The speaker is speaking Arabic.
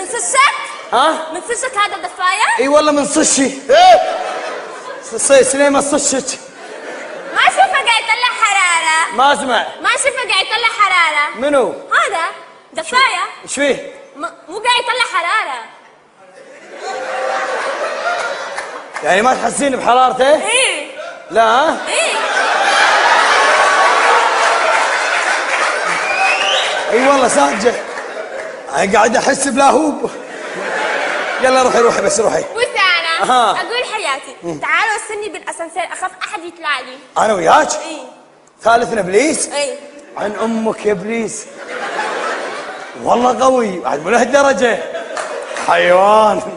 من صشك؟ ها؟ من صشك هذا الدفاية؟ اي والله من صشي. ايه سليمة صشك. ما اشوفه قاعد يطلع حرارة. ما اسمع. ما اشوفه قاعد يطلع حرارة. منو؟ هذا دفاية. ايش فيه؟ مو قاعد يطلع حرارة. يعني ما تحسين بحرارته؟ ايه. لا ها؟ ايه. اي والله صادقة. قاعد احس بلاهوب. يلا روحي بس روحي. بص انا اقول حياتي تعالوا وصلني بالاسانسير اخاف احد يطلع لي. انا وياك؟ ايه. ثالثنا ابليس؟ ايه. عن امك يا ابليس. والله قوي بعد من هالدرجة. حيوان.